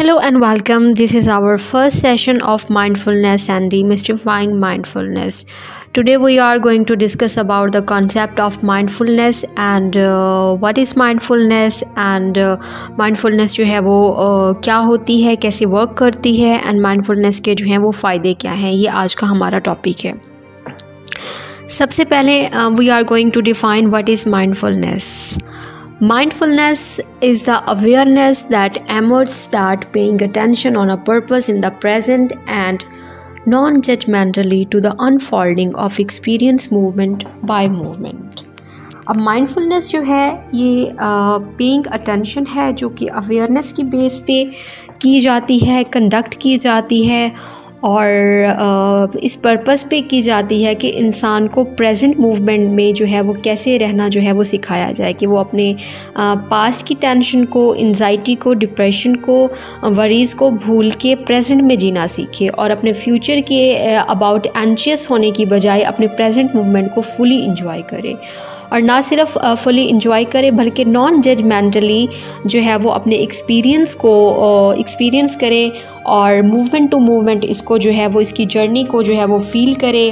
Hello and welcome. This is our first session of mindfulness and demystifying mindfulness. Today we are going to discuss about the concept of mindfulness and what is mindfulness and mindfulness जो है वो क्या होती है, कैसे work करती है and mindfulness के जो हैं वो फ़ायदे क्या हैं, ये आज का हमारा टॉपिक है। सबसे पहले we are going to define what is mindfulness. Mindfulness is the awareness that emerges that paying attention on a purpose in the present and non-judgmentally to the unfolding of experience movement by movement. अब mindfulness जो है ये paying attention है जो कि awareness की base पे की जाती है, कंडक्ट की जाती है और इस पर्पस पे की जाती है कि इंसान को प्रेजेंट मूवमेंट में जो है वो कैसे रहना जो है वो सिखाया जाए कि वो अपने पास्ट की टेंशन को, एंजाइटी को, डिप्रेशन को, वरीज़ को भूल के प्रेजेंट में जीना सीखे और अपने फ्यूचर के अबाउट एंशियस होने की बजाय अपने प्रेजेंट मूवमेंट को फुली इंजॉय करे और ना सिर्फ फुली इंजॉय करे बल्कि नॉन जजमेंटली जो है वो अपने एक्सपीरियंस को एक्सपीरियंस करें और मूवमेंट टू मूवमेंट इसको जो है वो इसकी जर्नी को जो है वो फील करे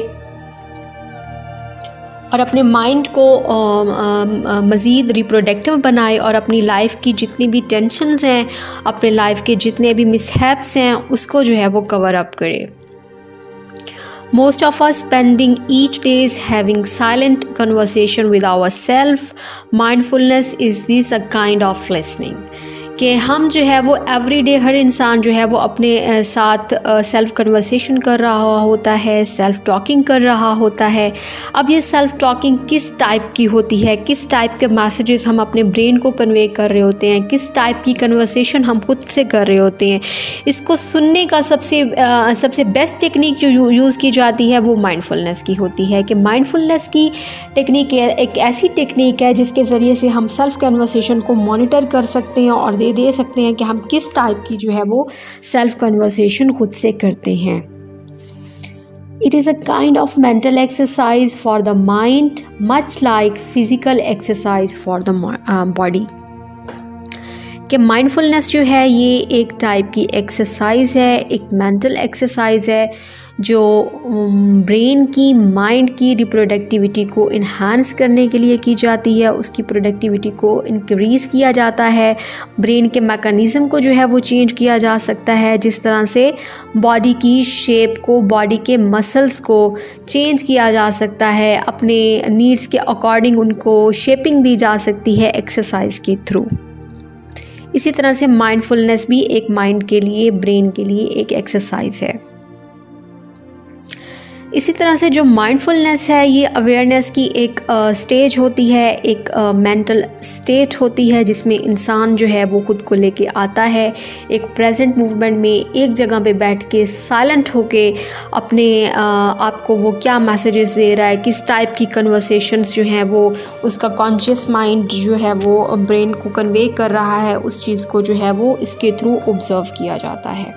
और अपने माइंड को मज़ीद रिप्रोडक्टिव बनाए और अपनी लाइफ की जितनी भी टेंशन्स हैं, अपने लाइफ के जितने भी मिसहैप्स हैं उसको जो है वो कवर अप करे। Most of us spending each day having silent conversation with ourselves. Mindfulness is this a kind of listening. कि हम जो है वो एवरीडे हर इंसान जो है वो अपने साथ सेल्फ़ कन्वर्सेशन कर रहा होता है, सेल्फ़ टॉकिंग कर रहा होता है। अब ये सेल्फ़ टॉकिंग किस टाइप की होती है, किस टाइप के मैसेजेस हम अपने ब्रेन को कन्वे कर रहे होते हैं, किस टाइप की कन्वर्सेशन हम खुद से कर रहे होते हैं, इसको सुनने का सबसे बेस्ट टेक्निक जो यूज़ की जाती है वो माइंडफुलनेस की होती है। कि माइंडफुलनेस की टेक्निक एक ऐसी टेक्निक है जिसके ज़रिए से हम सेल्फ़ कन्वर्सेशन को मॉनिटर कर सकते हैं और दे सकते हैं कि हम किस टाइप की जो है वो सेल्फ कन्वर्सेशन खुद से करते हैं। It is a kind of mental exercise for the mind much like physical exercise for the body. कि माइंडफुलनेस जो है ये एक टाइप की एक्सरसाइज है, एक मेंटल एक्सरसाइज है जो ब्रेन की, माइंड की रिप्रोडक्टिविटी को इन्हांस करने के लिए की जाती है, उसकी प्रोडक्टिविटी को इंक्रीज़ किया जाता है। ब्रेन के मैकेनिज़्म को जो है वो चेंज किया जा सकता है, जिस तरह से बॉडी की शेप को, बॉडी के मसल्स को चेंज किया जा सकता है, अपने नीड्स के अकॉर्डिंग उनको शेपिंग दी जा सकती है एक्सरसाइज के थ्रू। इसी तरह से माइंडफुलनेस भी एक माइंड के लिए, ब्रेन के लिए एक एक्सरसाइज है। इसी तरह से जो माइंडफुलनेस है ये अवेयरनेस की एक स्टेज होती है, एक मेंटल स्टेट होती है जिसमें इंसान जो है वो खुद को लेके आता है एक प्रेजेंट मूवमेंट में, एक जगह पे बैठ के साइलेंट होके अपने आप को वो क्या मैसेजेस दे रहा है, किस टाइप की कन्वर्सेशंस जो हैं वो उसका कॉन्शियस माइंड जो है वो ब्रेन को कन्वे कर रहा है, उस चीज़ को जो है वो इसके थ्रू ऑब्जर्व किया जाता है।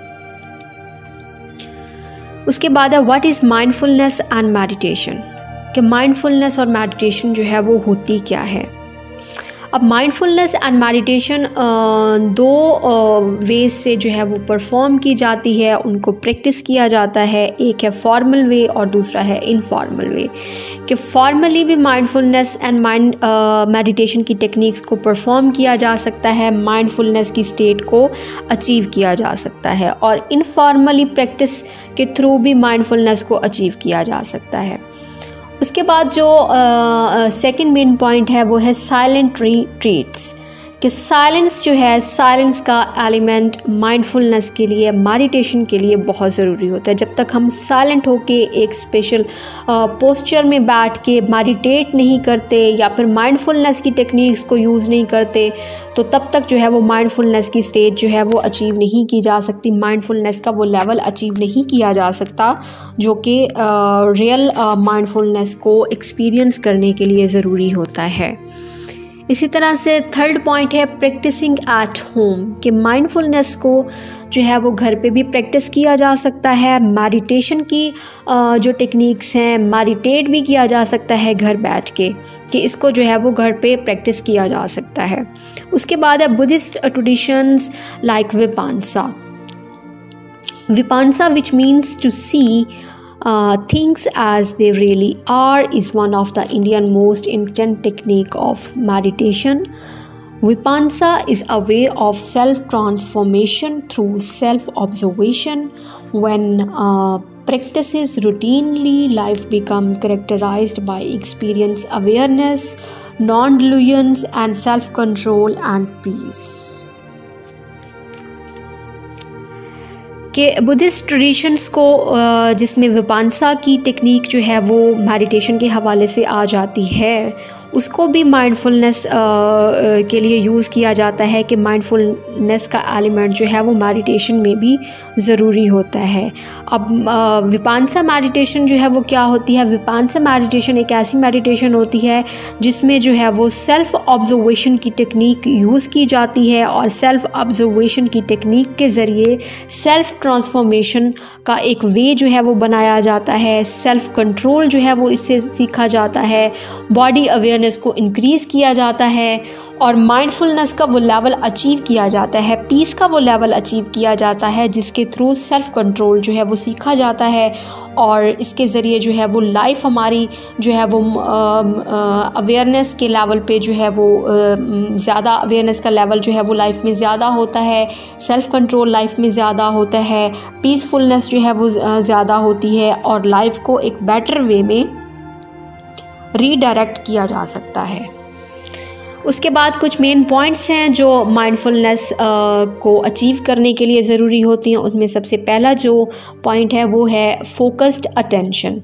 उसके बाद है what is mindfulness and meditation. कि माइंडफुलनेस और मेडिटेशन जो है वो होती क्या है। अब माइंडफुलनेस एंड मेडिटेशन दो वेज से जो है वो परफॉर्म की जाती है, उनको प्रैक्टिस किया जाता है। एक है फॉर्मल वे और दूसरा है इनफॉर्मल वे। कि फॉर्मली भी माइंडफुलनेस एंड मेडिटेशन की टेक्निक्स को परफॉर्म किया जा सकता है, माइंडफुलनेस की स्टेट को अचीव किया जा सकता है और इनफॉर्मली प्रैक्टिस के थ्रू भी माइंडफुलनेस को अचीव किया जा सकता है। उसके बाद जो सेकंड मेन पॉइंट है वो है साइलेंट रिट्रीट्स। कि साइलेंस जो है, साइलेंस का एलिमेंट माइंडफुलनेस के लिए, मेडिटेशन के लिए बहुत ज़रूरी होता है। जब तक हम साइलेंट होके एक स्पेशल पोस्चर में बैठ के मेडिटेट नहीं करते या फिर माइंडफुलनेस की टेक्निक्स को यूज़ नहीं करते तो तब तक जो है वो माइंडफुलनेस की स्टेज जो है वो अचीव नहीं की जा सकती, माइंडफुलनेस का वो लेवल अचीव नहीं किया जा सकता जो कि रियल माइंडफुलनेस को एक्सपीरियंस करने के लिए ज़रूरी होता है। इसी तरह से थर्ड पॉइंट है प्रैक्टिसिंग एट होम। कि माइंडफुलनेस को जो है वो घर पे भी प्रैक्टिस किया जा सकता है। मेडिटेशन की जो टेक्निक्स हैं, मेडिटेट भी किया जा सकता है घर बैठ के। कि इसको जो है वो घर पे प्रैक्टिस किया जा सकता है। उसके बाद है बुद्धिस्ट ट्रेडिशंस लाइक विपांसा। विपांसा which means to see things as they really are is one of the Indian most ancient technique of meditation. Vipansa is a way of self-transformation through self-observation. When practices routinely, life becomes characterized by experience awareness, non-delusions and self-control and peace. कि Buddhist traditions को जिसमें विपांसा की technique जो है वो meditation के हवाले से आ जाती है, उसको भी माइंडफुलनेस के लिए यूज़ किया जाता है कि माइंडफुलनेस का एलिमेंट जो है वो मेडिटेशन में भी ज़रूरी होता है। अब विपांसा मेडिटेशन जो है वो क्या होती है? विपांसा मेडिटेशन एक ऐसी मेडिटेशन होती है जिसमें जो है वो सेल्फ़ ऑब्जर्वेशन की टेक्निक यूज़ की जाती है और सेल्फ़ ऑब्जर्वेशन की टेक्निक के ज़रिए सेल्फ़ ट्रांसफॉर्मेशन का एक वे जो है वो बनाया जाता है। सेल्फ़ कंट्रोल जो है वो इससे सीखा जाता है, बॉडी अवेयरनेस को इंक्रीज़ किया जाता है और माइंडफुलनेस का वो लेवल अचीव किया जाता है, पीस का वो लेवल अचीव किया जाता है जिसके थ्रू सेल्फ़ कंट्रोल जो है वो सीखा जाता है और इसके ज़रिए जो है वो लाइफ हमारी जो है वो अवेयरनेस के लेवल पे जो है वो ज़्यादा अवेयरनेस का लेवल जो है वो लाइफ में ज़्यादा होता है, सेल्फ़ कंट्रोल लाइफ में ज़्यादा होता है, पीसफुलनेस जो है वो ज़्यादा होती है और लाइफ को एक बेटर वे में रीडायरेक्ट किया जा सकता है। उसके बाद कुछ मेन पॉइंट्स हैं जो माइंडफुलनेस को अचीव करने के लिए ज़रूरी होती हैं। उनमें सबसे पहला जो पॉइंट है वो है फोकस्ड अटेंशन,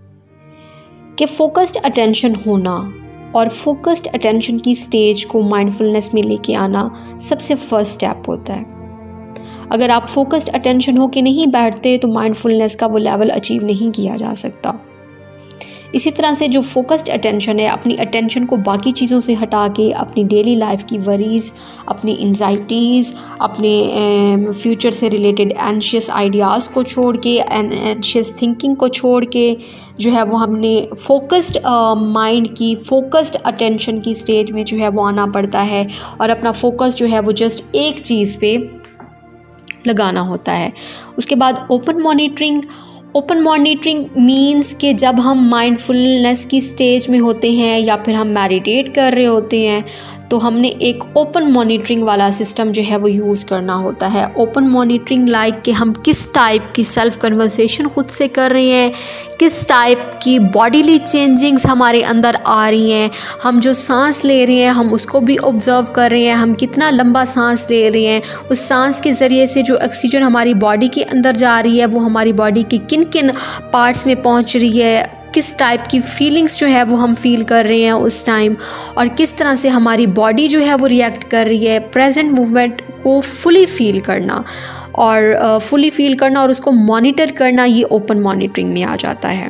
कि फोकस्ड अटेंशन होना और फोकस्ड अटेंशन की स्टेज को माइंडफुलनेस में लेके आना सबसे फर्स्ट स्टेप होता है। अगर आप फोकस्ड अटेंशन हो के नहीं बैठते तो माइंडफुलनेस का वो लेवल अचीव नहीं किया जा सकता। इसी तरह से जो फोकस्ड अटेंशन है, अपनी अटेंशन को बाकी चीज़ों से हटा के अपनी डेली लाइफ की वरीज़, अपनी एंजाइटीज़, अपने फ्यूचर से रिलेटेड एंशियस आइडियाज़ को छोड़ के, एंशियस थिंकिंग को छोड़ के जो है वो हमने फोकस्ड माइंड की, फोकस्ड अटेंशन की स्टेज में जो है वो आना पड़ता है और अपना फोकस जो है वो जस्ट एक चीज़ पे लगाना होता है। उसके बाद ओपन मॉनिटरिंग मीन्स कि जब हम माइंडफुलनेस की स्टेज में होते हैं या फिर हम मेडिटेट कर रहे होते हैं तो हमने एक ओपन मॉनिटरिंग वाला सिस्टम जो है वो यूज़ करना होता है। ओपन मॉनिटरिंग लाइक कि हम किस टाइप की सेल्फ़ कन्वर्सेशन खुद से कर रहे हैं, किस टाइप की बॉडीली चेंजिंग्स हमारे अंदर आ रही हैं, हम जो सांस ले रहे हैं हम उसको भी ऑब्ज़र्व कर रहे हैं, हम कितना लंबा सांस ले रहे हैं, उस सांस के ज़रिए से जो ऑक्सीजन हमारी बॉडी के अंदर जा रही है वो हमारी बॉडी के किन किन पार्ट्स में पहुंच रही है, किस टाइप की फीलिंग्स जो है वो हम फील कर रहे हैं उस टाइम और किस तरह से हमारी बॉडी जो है वो रिएक्ट कर रही है। प्रेजेंट मूवमेंट को फुली फील करना और उसको मॉनिटर करना, ये ओपन मॉनिटरिंग में आ जाता है।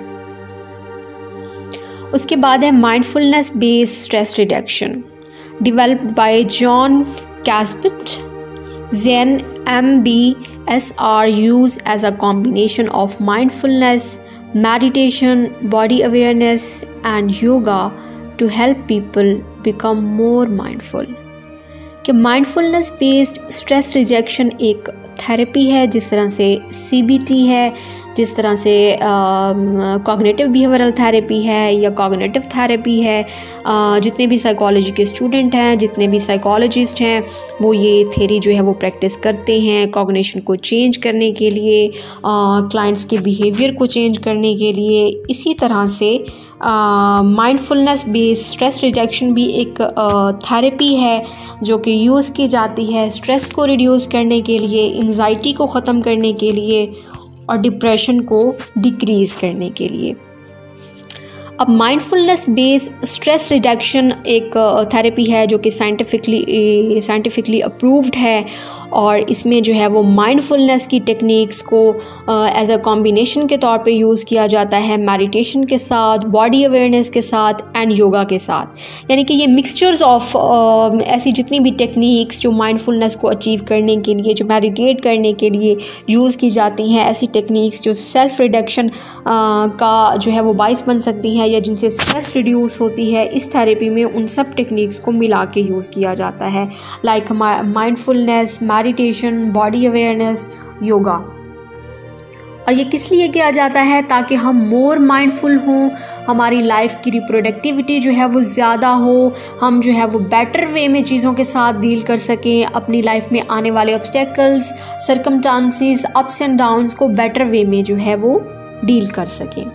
उसके बाद है mindfulness based stress reduction, developed by John कैस्पिट, Zen MBSR used as a combination of mindfulness, meditation, body awareness and yoga to help people become more mindful। कि माइंडफुलनेस बेस्ड स्ट्रेस रिजेक्शन एक therapy है, जिस तरह से CBT है, जिस तरह से कॉग्निटिव बिहेवियरल थेरेपी है या कॉग्निटिव थेरेपी है। जितने भी साइकोलॉजी के स्टूडेंट हैं, जितने भी साइकोलॉजिस्ट हैं, वो ये थेरी जो है वो प्रैक्टिस करते हैं कॉग्निशन को चेंज करने के लिए, क्लाइंट्स के बिहेवियर को चेंज करने के लिए। इसी तरह से माइंडफुलनेस बेस्ड स्ट्रेस रिडक्शन भी एक थेरेपी है जो कि यूज़ की जाती है स्ट्रेस को रिड्यूस करने के लिए, एंजाइटी को ख़त्म करने के लिए और डिप्रेशन को डिक्रीज़ करने के लिए। अब माइंडफुलनेस बेस्ड स्ट्रेस रिडक्शन एक थेरेपी है जो कि साइंटिफिकली अप्रूव्ड है और इसमें जो है वो माइंडफुलनेस की टेक्निक्स को एज अ कॉम्बिनेशन के तौर पे यूज़ किया जाता है मेडिटेशन के साथ, बॉडी अवेयरनेस के साथ एंड योगा के साथ। यानी कि ये मिक्सचर्स ऑफ ऐसी जितनी भी टेक्निक्स जो माइंडफुलनेस को अचीव करने के लिए, जो मेडिटेट करने के लिए यूज़ की जाती हैं, ऐसी टेक्निक्स जो सेल्फ रिडक्शन का जो है वो बाइस बन सकती हैं या जिनसे स्ट्रेस रिड्यूस होती है, इस थेरेपी में उन सब टेक्निक्स को मिला के यूज़ किया जाता है, like mindfulness, meditation, body awareness, yoga. और ये किस लिए किया जाता है? ताकि हम मोर माइंडफुल हों, हमारी लाइफ की रिप्रोडक्टिविटी जो है वो ज़्यादा हो, हम जो है वो बेटर वे में चीज़ों के साथ डील कर सकें, अपनी लाइफ में आने वाले obstacles, circumstances, ups and downs को बेटर वे में जो है वो डील कर सकें।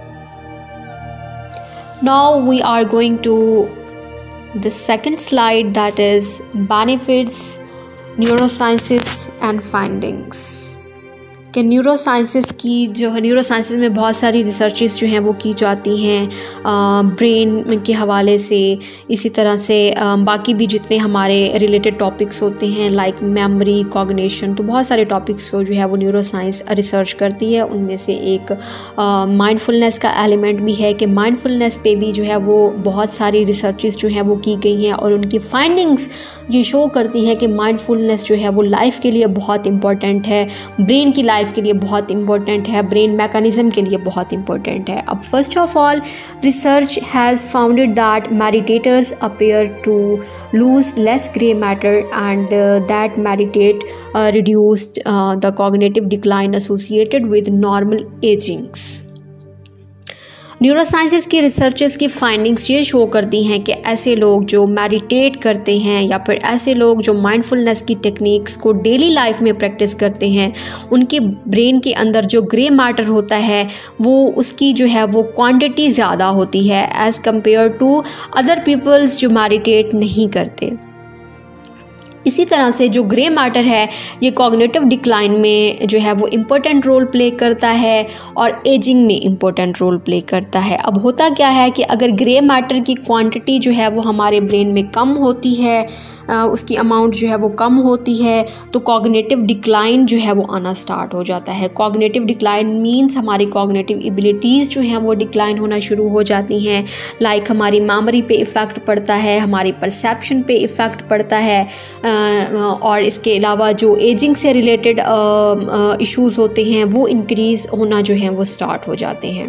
Now we are going to the second slide, that is benefits, neurosciences and findings. कि न्यूरोसाइंसेस की जो है, न्यूरोसाइंसेस में बहुत सारी रिसर्चेस जो हैं वो की जाती हैं ब्रेन के हवाले से, इसी तरह से बाकी भी जितने हमारे रिलेटेड टॉपिक्स होते हैं लाइक मेमोरी, कॉग्निशन, तो बहुत सारे टॉपिक्स को जो है वो न्यूरोसाइंस रिसर्च करती है। उनमें से एक माइंडफुलनेस का एलिमेंट भी है कि माइंडफुलनेस पे भी जो है वो बहुत सारी रिसर्चेस जो हैं वो की गई हैं और उनकी फाइंडिंग्स ये शो करती हैं कि माइंडफुलनेस जो है वो लाइफ के लिए बहुत इंपॉर्टेंट है, ब्रेन की लाइफ के लिए बहुत इंपॉर्टेंट है, ब्रेन मैकेनिज्म के लिए बहुत इंपॉर्टेंट है। अब first of all, research has founded that meditators appear to lose less grey matter and that meditate reduced the cognitive decline associated with normal agings. Neurosciences की रिसर्चेस की findings ये show करती हैं कि ऐसे लोग जो मेडिटेट करते हैं या फिर ऐसे लोग जो माइंडफुलनेस की टेक्निक्स को डेली लाइफ में प्रैक्टिस करते हैं, उनके ब्रेन के अंदर जो ग्रे मैटर होता है वो उसकी जो है वो क्वांटिटी ज़्यादा होती है as compare to other peoples जो मेडिटेट नहीं करते। इसी तरह से जो ग्रे मैटर है ये कॉग्निटिव डिक्लाइन में जो है वो इम्पोर्टेंट रोल प्ले करता है और एजिंग में इम्पोर्टेंट रोल प्ले करता है। अब होता क्या है कि अगर ग्रे मैटर की क्वांटिटी जो है वो हमारे ब्रेन में कम होती है, उसकी अमाउंट जो है वो कम होती है, तो कॉग्निटिव डिक्लाइन जो है वो आना स्टार्ट हो जाता है। कॉग्निटिव डिक्लाइन मीन्स हमारी कॉग्निटिव एबिलिटीज़ जो हैं वो डिक्लाइन होना शुरू हो जाती हैं, लाइक हमारी मेमोरी पे इफ़ेक्ट पड़ता है, हमारी परसेप्शन पे इफ़ेक्ट पड़ता है, और इसके अलावा जो एजिंग से रिलेटेड इश्यूज़ होते हैं वो इंक्रीज़ होना जो है वो स्टार्ट हो जाते हैं।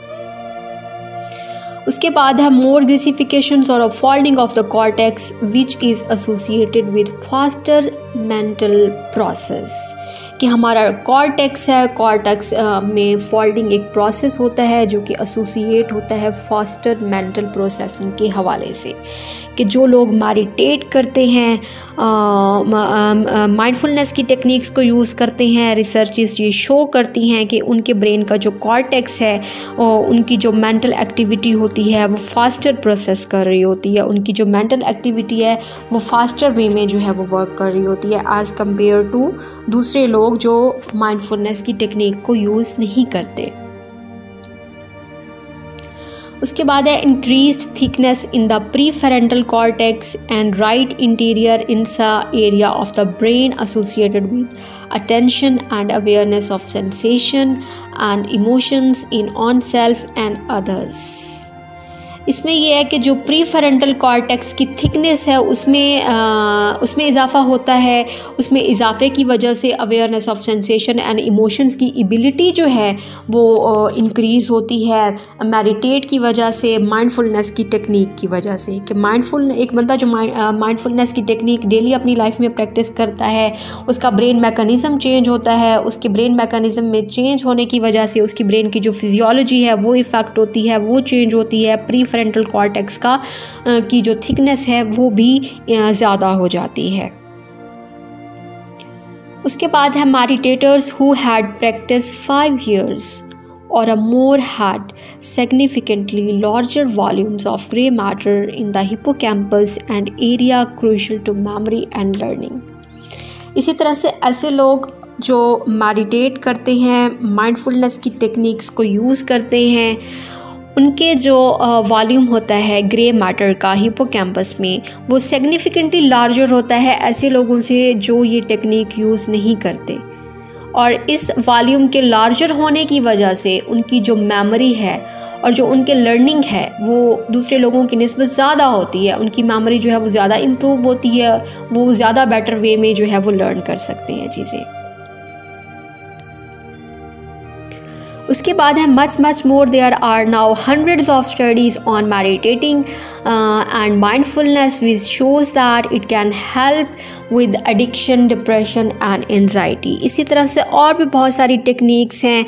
उसके बाद है मोर ग्रेसिफिकेशंस और folding of the cortex which is associated with faster mental process. कि हमारा कॉर्टेक्स है, कॉर्टेक्स में फोल्डिंग एक प्रोसेस होता है जो कि एसोसिएट होता है फास्टर मेंटल प्रोसेसिंग के हवाले से। कि जो लोग मेडिटेट करते हैं, माइंडफुलनेस की टेक्निक्स को यूज़ करते हैं, रिसर्चेस ये शो करती हैं कि उनके ब्रेन का जो कॉर्टेक्स है और उनकी जो मेंटल एक्टिविटी होती है वो फास्टर प्रोसेस कर रही होती है, उनकी जो मेंटल एक्टिविटी है वो फास्टर वे में जो है वो वर्क कर रही होती है एज़ कम्पेयर टू दूसरे लोग जो माइंडफुलनेस की टेक्निक को यूज़ नहीं करते। उसके बाद है increased thickness in the prefrontal cortex and right interior insula area of the brain associated with attention and awareness of sensation and emotions in on self and others. इसमें यह है कि जो प्रीफ्रंटल कॉर्टेक्स की थिकनेस है उसमें इजाफ़ा होता है, उसमें इजाफे की वजह से awareness of sensation and emotions की एबिलिटी जो है वो इंक्रीज़ होती है मेडिटेट की वजह से, माइंडफुलनेस की टेक्निक की वजह से। कि एक बंदा जो माइंडफुलनेस की टेक्निक डेली अपनी लाइफ में प्रैक्टिस करता है, उसका ब्रेन मैकेनिज़्म चेंज होता है, उसके ब्रेन मैकेनिज़्म में चेंज होने की वजह से उसकी ब्रेन की जो फिजियोलॉजी है वो इफ़ेक्ट होती है, वो चेंज होती है, प्रीफ्रंटल कॉर्टेक्स की जो थिकनेस है वो भी ज़्यादा हो जाती है। उसके बाद है meditators who had practice 5 years or more had significantly larger volumes of gray matter in the hippocampus and area crucial to memory and learning। इसी तरह से ऐसे लोग जो मेडिटेट करते हैं, माइंडफुलनेस की टेक्निक्स को यूज़ करते हैं, उनके जो वॉल्यूम होता है ग्रे मैटर का हिपोकैम्पस में वो सिग्निफिकेंटली लार्जर होता है ऐसे लोगों से जो ये टेक्निक यूज़ नहीं करते। और इस वॉल्यूम के लार्जर होने की वजह से उनकी जो मेमोरी है और जो उनके लर्निंग है वो दूसरे लोगों की निस्बत ज़्यादा होती है। उनकी मेमोरी जो है वो ज़्यादा इम्प्रूव होती है, वो ज़्यादा बेटर वे में जो है वो लर्न कर सकते हैं चीज़ें। उसके बाद है much more, there are now hundreds of studies on meditating and mindfulness which shows that it can help with addiction, depression and anxiety. इसी तरह से और भी बहुत सारी टेक्निक्स हैं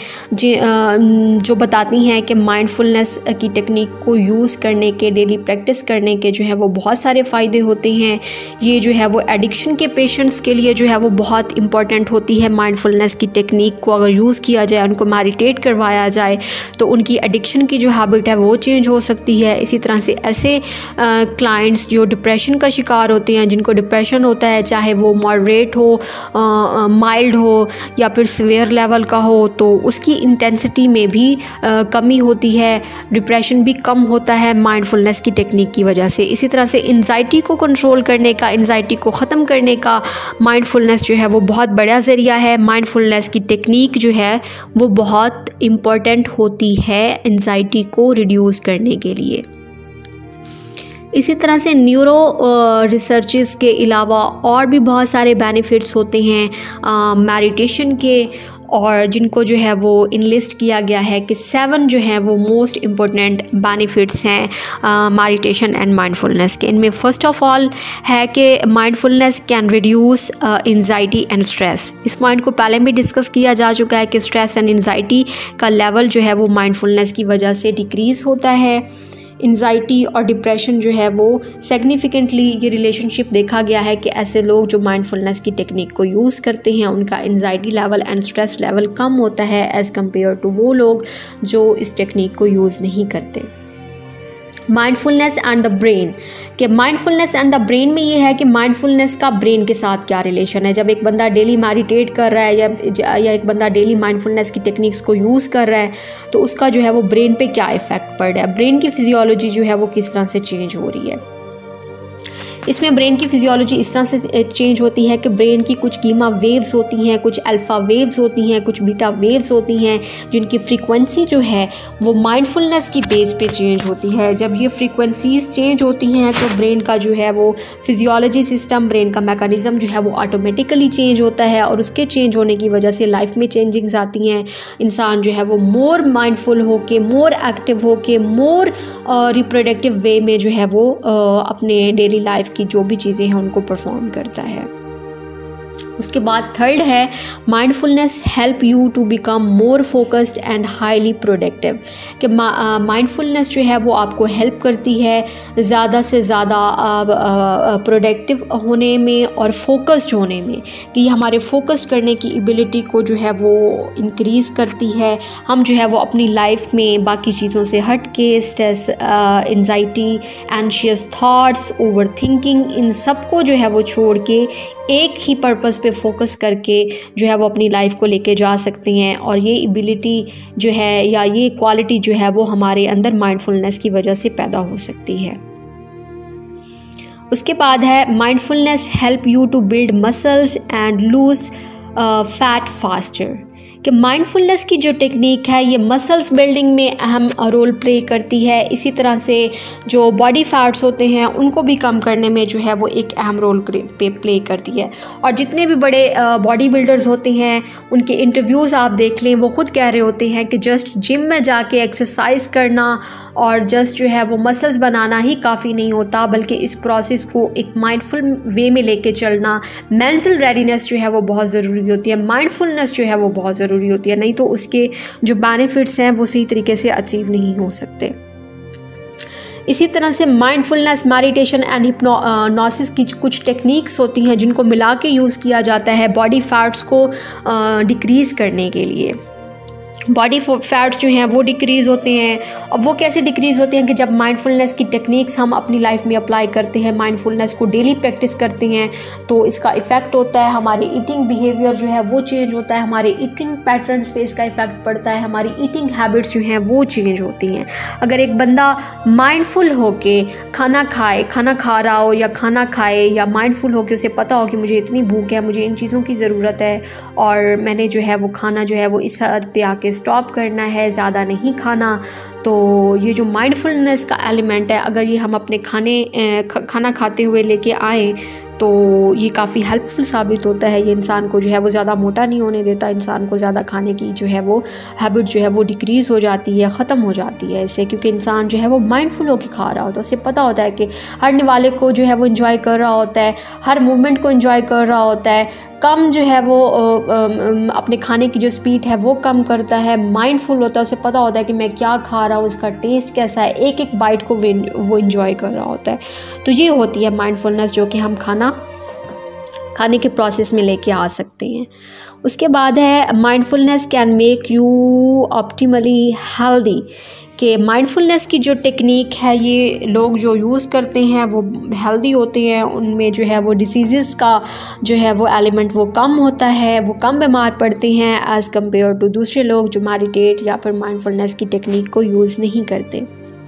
जो बताती हैं कि माइंडफुलनेस की टेक्निक को यूज़ करने के, डेली प्रैक्टिस करने के जो है वो बहुत सारे फ़ायदे होते हैं। ये जो है वो एडिक्शन के पेशेंट्स के लिए जो है वो बहुत इंपॉर्टेंट होती है। माइंडफुलनेस की टेक्निक को अगर यूज़ किया जाए, उनको मेडिटेट करवाया जाए, तो उनकी एडिक्शन की जो हैबिट है वो चेंज हो सकती है। इसी तरह से ऐसे क्लाइंट्स जो डिप्रेशन का शिकार होते हैं, जिनको डिप्रेशन होता है, चाहे वो मॉडरेट हो, माइल्ड हो या फिर सीवियर लेवल का हो, तो उसकी इंटेंसिटी में भी कमी होती है, डिप्रेशन भी कम होता है माइंडफुलनेस की टेक्निक की वजह से। इसी तरह से एंजाइटी को कंट्रोल करने का, एंजाइटी को ख़त्म करने का माइंडफुलनेस जो है वो बहुत बड़ा ज़रिया है। माइंडफुलनेस की टेक्निक जो है वो बहुत इम्पॉर्टेंट होती है एंजाइटी को रिड्यूस करने के लिए। इसी तरह से न्यूरो रिसर्चेस के अलावा और भी बहुत सारे बेनिफिट्स होते हैं मेडिटेशन के, और जिनको जो है वो इनलिस्ट किया गया है कि 7 जो हैं वो मोस्ट इम्पोर्टेंट बेनिफिट्स हैं मेडिटेशन एंड माइंडफुलनेस के। इनमें फ़र्स्ट ऑफ ऑल है कि mindfulness can reduce anxiety and stress. इस पॉइंट को पहले भी डिस्कस किया जा चुका है कि स्ट्रेस एंड एंजाइटी का लेवल जो है वो माइंडफुलनेस की वजह से डिक्रीज़ होता है। एंजाइटी और डिप्रेशन जो है वो सिग्निफिकेंटली, ये रिलेशनशिप देखा गया है कि ऐसे लोग जो माइंडफुलनेस की टेक्निक को यूज़ करते हैं उनका anxiety level and stress level कम होता है एज़ कम्पेयर टू वो लोग जो इस टेक्निक को यूज़ नहीं करते। माइंडफुलनेस एंड द ब्रेन, कि माइंडफुलनेस एंड द ब्रेन में ये है कि माइंडफुलनेस का ब्रेन के साथ क्या रिलेशन है। जब एक बंदा डेली मेडिटेट कर रहा है या एक बंदा डेली माइंडफुलनेस की टेक्निक्स को यूज़ कर रहा है, तो उसका जो है वो ब्रेन पे क्या इफ़ेक्ट पड़ रहा है, ब्रेन की फिजियोलॉजी जो है वो किस तरह से चेंज हो रही है। इसमें ब्रेन की फिजियोलॉजी इस तरह से चेंज होती है कि ब्रेन की कुछ गीमा वेव्स होती हैं, कुछ अल्फ़ा वेव्स होती हैं, कुछ बीटा वेव्स होती हैं, जिनकी फ्रीक्वेंसी जो है वो माइंडफुलनेस की बेस पे चेंज होती है। जब ये फ्रीक्वेंसीज चेंज होती हैं तो ब्रेन का जो है वो फिजियोलॉजी सिस्टम, ब्रेन का मैकेनिज़्म जो है वो ऑटोमेटिकली चेंज होता है, और उसके चेंज होने की वजह से लाइफ में चेंजिंग्स आती हैं। इंसान जो है वो मोर माइंडफुल हो के, मोर एक्टिव हो के, मोर रिप्रोडक्टिव वे में जो है वो अपने डेली लाइफ की जो भी चीज़ें हैं उनको परफॉर्म करता है। उसके बाद थर्ड है mindfulness help you to become more focused and highly productive, कि माइंडफुलनेस जो है वो आपको हेल्प करती है ज़्यादा से ज़्यादा प्रोडक्टिव होने में और फोकस्ड होने में, कि हमारे फोकस्ड करने की एबिलिटी को जो है वो इंक्रीज़ करती है। हम जो है वो अपनी लाइफ में बाकी चीज़ों से हट के stress, anxiety, anxious thoughts, over thinking, इन सब को जो है वो छोड़ के एक ही पर्पस पे फोकस करके जो है वो अपनी लाइफ को लेके जा सकते हैं। और ये एबिलिटी जो है या ये क्वालिटी जो है वो हमारे अंदर माइंडफुलनेस की वजह से पैदा हो सकती है। उसके बाद है mindfulness help you to build muscles and lose fat faster, कि माइंडफुलनेस की जो टेक्निक है ये मसल्स बिल्डिंग में अहम रोल प्ले करती है। इसी तरह से जो बॉडी फैट्स होते हैं उनको भी कम करने में जो है वो एक अहम रोल प्ले करती है। और जितने भी बड़े बॉडी बिल्डर्स होते हैं उनके इंटरव्यूज़ आप देख लें, वो खुद कह रहे होते हैं कि जस्ट जिम में जाके एक्सरसाइज करना और जस्ट जो है वो मसल्स बनाना ही काफ़ी नहीं होता, बल्कि इस प्रोसेस को एक माइंडफुल वे में लेके चलना, मेंटल रेडीनेस जो है वो बहुत ज़रूरी होती है, माइंडफुलनेस जो है वो बहुत ज़रूरी होती है, नहीं तो उसके जो बेनिफिट्स हैं वो सही तरीके से अचीव नहीं हो सकते। इसी तरह से माइंडफुलनेस, मेडिटेशन एंड हिप्नोसिस की कुछ टेक्निक्स होती हैं जिनको मिला के यूज़ किया जाता है बॉडी फैट्स को डिक्रीज़ करने के लिए। बॉडी फैट्स जो हैं वो डिक्रीज़ होते हैं, और वो कैसे डिक्रीज़ होते हैं कि जब माइंडफुलनेस की टेक्निक्स हम अपनी लाइफ में अप्लाई करते हैं, माइंडफुलनेस को डेली प्रैक्टिस करते हैं, तो इसका इफ़ेक्ट होता है हमारे ईटिंग बिहेवियर जो है वो चेंज होता है, हमारे ईटिंग पैटर्न्स पे इसका इफ़ेक्ट पड़ता है, हमारी ईटिंग हैबिट्स जो हैं वो चेंज होती हैं। अगर एक बंदा माइंडफुल हो के खाना खा रहा हो या खाना खाए, या माइंडफुल हो के उसे पता हो कि मुझे इतनी भूख है, मुझे इन चीज़ों की ज़रूरत है और मैंने जो है वो खाना जो है वो इस हद पे आके स्टॉप करना है, ज़्यादा नहीं खाना, तो ये जो माइंडफुलनेस का एलिमेंट है अगर ये हम अपने खाना खाते हुए लेके आएँ तो ये काफ़ी हेल्पफुल साबित होता है। ये इंसान को जो है वो ज़्यादा मोटा नहीं होने देता, इंसान को ज़्यादा खाने की जो है वो हैबिट जो है वो डिक्रीज़ हो जाती है, ख़त्म हो जाती है इससे, क्योंकि इंसान जो है वो माइंडफुल होकर खा रहा होता है। उसे पता होता है कि हर निवाले को जो है वो इंजॉय कर रहा होता है, हर मूवमेंट को इंजॉय कर रहा होता है, कम जो है वो अपने खाने की जो स्पीड है वो कम करता है, माइंडफुल होता है, उसे पता होता है कि मैं क्या खा रहा हूँ, इसका टेस्ट कैसा है, एक एक बाइट को वो इंजॉय कर रहा होता है। तो ये होती है माइंडफुलनेस, जो कि हम खाने के प्रोसेस में लेके आ सकते हैं। उसके बाद है mindfulness can make you optimally healthy, कि माइंडफुलनेस की जो टेक्निक है ये लोग जो यूज़ करते हैं वो हेल्दी होते हैं, उनमें जो है वो डिसीज़ का जो है वो एलिमेंट वो कम होता है, वो कम बीमार पड़ते हैं एज़ कम्पेयर टू दूसरे लोग जो मेडिटेट या फिर माइंडफुलनेस की टेक्निक को यूज़ नहीं करते।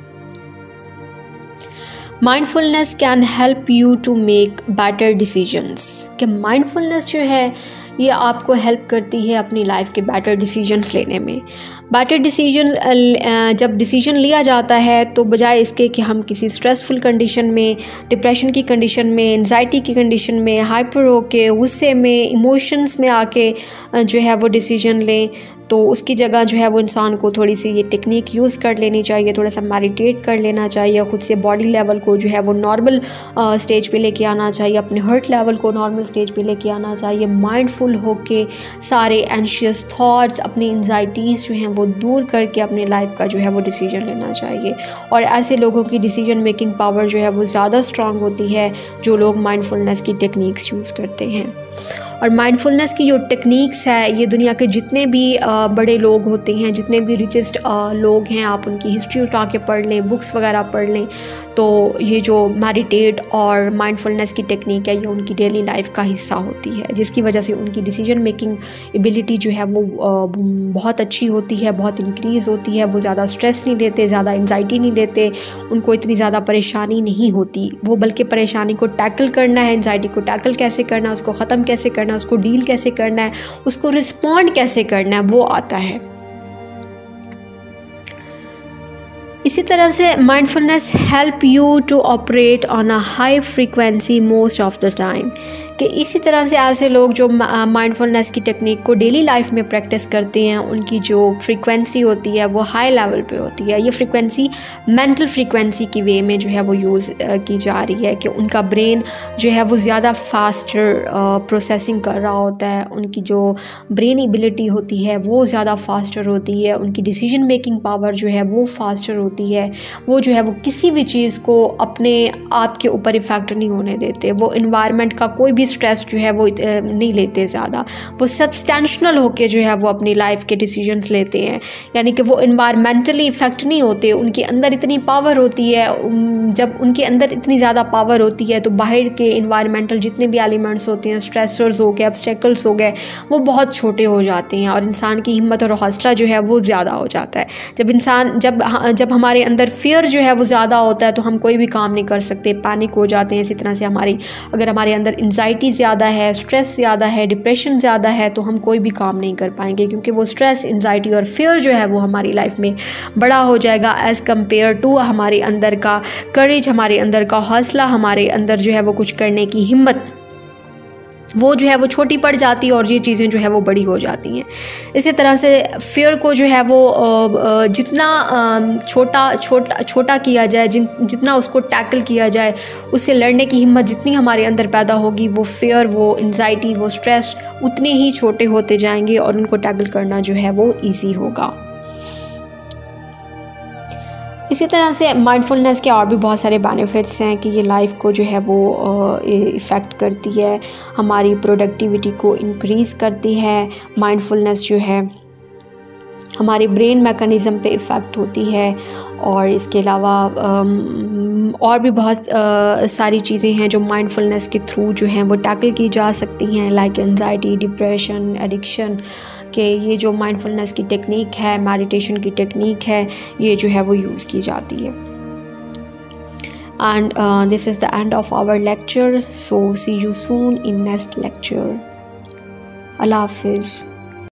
Mindfulness can help you to make better decisions, कि माइंडफुलनेस जो है ये आपको हेल्प करती है अपनी लाइफ के बेटर डिसीजंस लेने में। बेटर डिसीजन जब डिसीजन लिया जाता है तो बजाय इसके कि हम किसी स्ट्रेसफुल कंडीशन में, डिप्रेशन की कंडीशन में, एंजाइटी की कंडीशन में, हाइपर होके, गुस्से में, इमोशंस में आके जो है वो डिसीजन लें, तो उसकी जगह जो है वो इंसान को थोड़ी सी ये टेक्निक यूज़ कर लेनी चाहिए, थोड़ा सा मेडिटेट कर लेना चाहिए, ख़ुद से बॉडी लेवल को जो है वो नॉर्मल स्टेज पे लेके आना चाहिए, अपने हार्ट लेवल को नॉर्मल स्टेज पे लेके आना चाहिए, माइंडफुल होके सारे एंशियस थॉट्स, अपनी एंजाइटीज़ जो हैं वो दूर करके अपने लाइफ का जो है वो डिसीजन लेना चाहिए। और ऐसे लोगों की डिसीजन मेकिंग पावर जो है वो ज़्यादा स्ट्रॉन्ग होती है जो लोग माइंडफुलनेस की टेक्निक्स यूज़ करते हैं। और माइंडफुलनेस की जो टेक्निक्स है ये दुनिया के जितने भी बड़े लोग होते हैं, जितने भी रिचेस्ट लोग हैं, आप उनकी हिस्ट्री उठा के पढ़ लें, बुक्स वगैरह पढ़ लें, तो ये जो मेडिटेट और माइंडफुलनेस की टेक्निक है ये उनकी डेली लाइफ का हिस्सा होती है, जिसकी वजह से उनकी डिसीजन मेकिंग एबिलिटी जो है वो बहुत अच्छी होती है, बहुत इंक्रीज़ होती है। वो ज़्यादा स्ट्रेस नहीं लेते, ज़्यादा एंजाइटी नहीं लेते, उनको इतनी ज़्यादा परेशानी नहीं होती। वो बल्कि परेशानी को टैकल करना है, एंजाइटी को टैकल कैसे करना है, उसको ख़त्म कैसे करना है, उसको डील कैसे करना है, उसको रिस्पॉन्ड कैसे करना है, वो आता है। इसी तरह से mindfulness help you to operate on a high frequency most of the time, कि इसी तरह से ऐसे लोग जो माइंडफुलनेस की टेक्निक को डेली लाइफ में प्रैक्टिस करते हैं उनकी जो फ्रीक्वेंसी होती है वो हाई लेवल पे होती है। ये फ्रीक्वेंसी मेंटल फ्रीक्वेंसी की वे में जो है वो यूज़ की जा रही है, कि उनका ब्रेन जो है वो ज़्यादा फास्टर प्रोसेसिंग कर रहा होता है, उनकी जो ब्रेन एबिलिटी होती है वो ज़्यादा फास्टर होती है, उनकी डिसीजन मेकिंग पावर जो है वो फास्टर होती है। वो जो है वो किसी भी चीज़ को अपने आप के ऊपर इफ़ेक्ट नहीं होने देते, वो इन्वायरमेंट का कोई भी स्ट्रेस जो है वो नहीं लेते ज़्यादा, वो सब्सटेंशनल होके जो है वो अपनी लाइफ के डिसीजंस लेते हैं, यानी कि वो इन्वायरमेंटली इफ़ेक्ट नहीं होते। उनके अंदर इतनी पावर होती है, जब उनके अंदर इतनी ज़्यादा पावर होती है तो बाहर के इन्वायरमेंटल जितने भी एलिमेंट्स होते हैं, स्ट्रेसर्स हो गए, ऑब्स्टेकल्स हो गए, वो बहुत छोटे हो जाते हैं और इंसान की हिम्मत और हौसला जो है वो ज़्यादा हो जाता है। जब हमारे अंदर फियर जो है वो ज़्यादा होता है तो हम कोई भी काम नहीं कर सकते, पैनिक हो जाते हैं। इसी तरह से अगर हमारे अंदर एंजाइटी ज़्यादा है, स्ट्रेस ज़्यादा है, डिप्रेशन ज़्यादा है तो हम कोई भी काम नहीं कर पाएंगे, क्योंकि वो स्ट्रेस, एंजाइटी और फियर जो है वो हमारी लाइफ में बड़ा हो जाएगा एज़ कम्पेयर टू हमारे अंदर का करेज, हमारे अंदर का हौसला, हमारे अंदर जो है वो कुछ करने की हिम्मत, वो जो है वो छोटी पड़ जाती है और ये चीज़ें जो है वो बड़ी हो जाती हैं। इसी तरह से फियर को जो है वो जितना छोटा किया जाए, जितना उसको टैकल किया जाए, उससे लड़ने की हिम्मत जितनी हमारे अंदर पैदा होगी, वो फियर, वो एंजाइटी, वो स्ट्रेस उतने ही छोटे होते जाएंगे और उनको टैकल करना जो है वो ईजी होगा। इसी तरह से माइंडफुलनेस के और भी बहुत सारे बेनिफिट्स हैं कि ये लाइफ को जो है वो इफ़ेक्ट करती है, हमारी प्रोडक्टिविटी को इंक्रीज़ करती है। माइंडफुलनेस जो है हमारे ब्रेन मैकेनिज़्म पे इफ़ेक्ट होती है और इसके अलावा और भी बहुत सारी चीज़ें हैं जो माइंडफुलनेस के थ्रू जो हैं वो टैकल की जा सकती हैं, लाइक एंजाइटी, डिप्रेशन, एडिक्शन, कि ये जो माइंडफुलनेस की टेक्निक है, मेडिटेशन की टेक्निक है, ये जो है वो यूज़ की जाती है। And this is the end of our lecture, so see you soon in next lecture. Allah Hafiz.